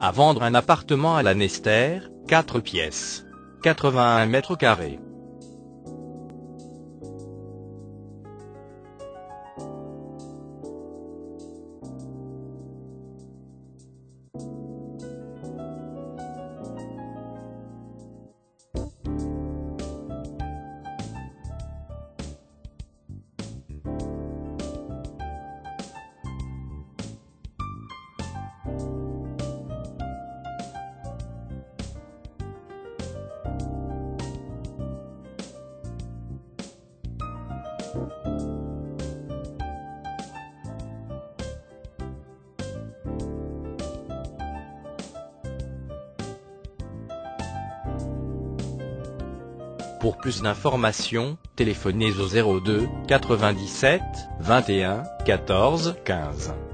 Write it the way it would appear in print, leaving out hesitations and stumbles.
À vendre un appartement à Lanester, 4 pièces. 81 mètres carrés. Pour plus d'informations, téléphonez au 02 97 21 14 15.